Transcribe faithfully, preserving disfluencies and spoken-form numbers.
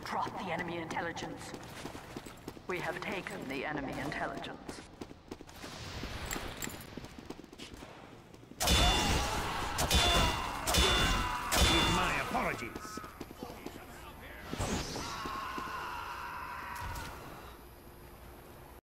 drop the enemy intelligence. We have taken the enemy intelligence. With my apologies.